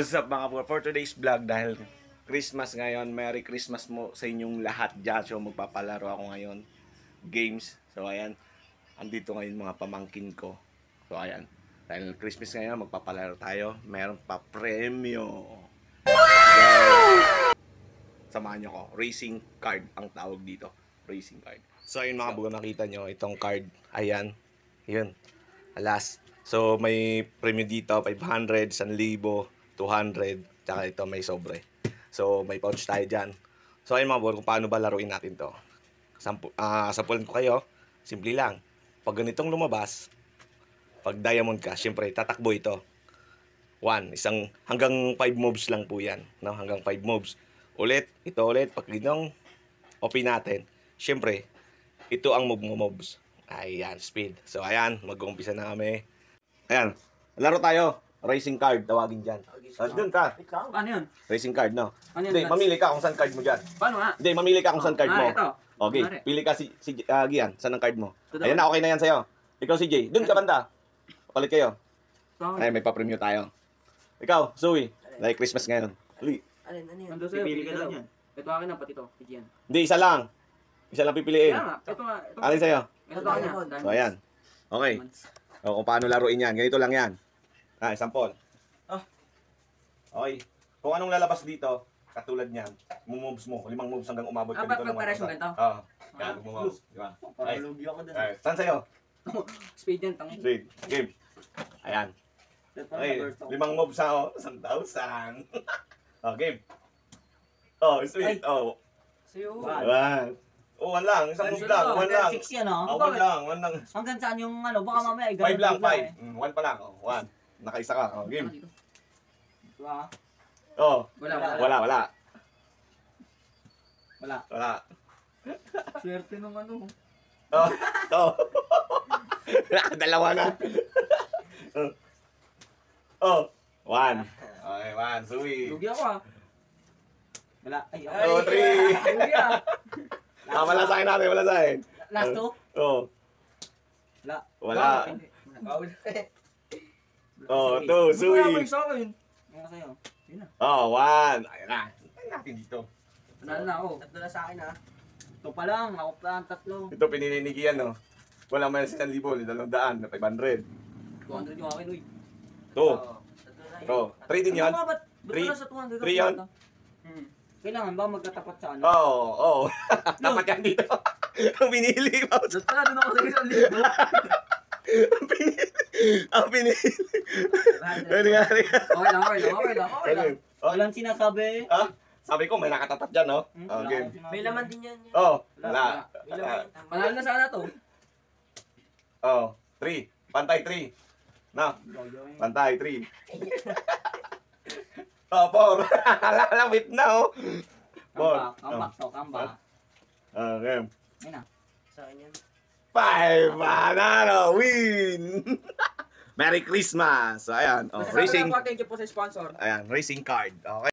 What's up mga po? For today's vlog, dahil Christmas ngayon, Merry Christmas mo sa inyong lahat dyan. So magpapalaro ako ngayon, games. So ayan, andito ngayon mga pamangkin ko. So ayan, dahil Christmas ngayon, magpapalaro tayo. Meron pa premyo. Samahan nyo ko, racing card ang tawag dito. Racing card. So ayun mga buga, nakita nyo, itong card. Ayan, yun. Alas. So may premyo dito, 500, 1,000, 200, tsaka ito may sobre. So may pouch tayo dyan. So ayun mga buga, kung paano ba laruin natin to. Sampulan ko kayo, simple lang. Pag ganitong lumabas, pag diamond ka, syempre tatakbo ito. 1, isang hanggang 5 moves lang po yan, no? Hanggang 5 moves. Ulit, ito ulit, pag ginong open natin, syempre, ito ang moves. Ayan, speed. So ayan, mag-uumpisa na kami. Ayan, laro tayo. Racing card, tawagin dyan. Doon ka. Paano yun? Racing card, no? Ano yun? Hindi, mamili ka kung saan card mo dyan. Paano nga? Hindi, mamili ka kung saan card mo. Ito. Okay, Mare. pili ka si Gian, saan ang card mo? Ito Ayan na, okay na yan sa'yo. Ikaw si Jay, doon ka banda. Palit kayo. Ay, may pa-premyo tayo. Ikaw, Zoe, dahil Christmas ngayon. Uli. Alin, ano yun? Nandun sa'yo, Pipili pili ka ka daw. daw. Ito akin na, pati ito. Pigian. Hindi, isa lang. Isa lang pipiliin. Kaya nga, ito nga. Ito. Alin sa'yo? Ito daw niya. So, ayan. Okay. O, kung paano laruin yan. Ganito lang yan. Sampol. Okay. Kung anong lalabas dito, katulad niyan, moves mo. 5 moves hanggang umabot ka Ba't dito. ng magpares mga yung ganito? Oo. Yan, moves. Di ba? Ay, Lugi ako dun. ay, saan sa'yo? Speed yan, tangin. Straight. Game. Ayan. Okay. 5 moves ha, 1,000. Oh, game. Oh, sweet. Oh. Sa'yo. One. Oh, 1 lang. Isang move lang. 1 lang. 6 yan, oh. Oh, 1 lang. 1 lang. Hanggang saan yung ano, baka mamaya 5 lang, 5. 1 pa lang. Oh, 1. Nakaisa ka. Oh, game. Diba? Oh. Wala. Wala. Wala. Swerte nung ano. Oh. Oh. Nakadalawa na. Oh. 1. Okay, 1. Sweet. Lugi ako ah. Wala. Ay, Oh, 3. Lugi ah. Wala sa akin natin. Wala sa akin. Last 2? Oh. Wala. Wala. Bawal. Oh, 2. Wala Sweet. sa akin. Ano sa'yo? Oh, 1. Ayan na. Ayan natin dito. Panalo na ako. Tatlo na sa akin, ha? Ito pa lang. Ako pa ang 3. Ito, pininigiyan, no? Wala man sa 1,000, 200, 500. 200 yung akin, uy. 2. Oo. Tatlo na yun. Oh, 3 din yan. Ba't Three. wala sa 200? 3 yan. Kailangan ba magkatapat sa ano? Oo. Tapat yan dito. Ang pinili mo. Ba't pala doon ako sa isang libo? Ang pinili. Ano nga? Okay lang. Walang sinasabi. Ha? Sabi ko, may nakatapat dyan, no? Wala Okay. akong sinabi. May laman din yan. Oh, wala. May laman. Panalo na sana to. Oh, 3. Pantay 3. Na, pantay 3. Oh, 4. Lalawit na, oh. 4. Comeback. Okay. Ayun na. Sa akin yan. 5. Manalo. Win. Merry Christmas. So, ayan. Oh, racing. Thank you po sa sponsor. Ayan, racing card. Okay.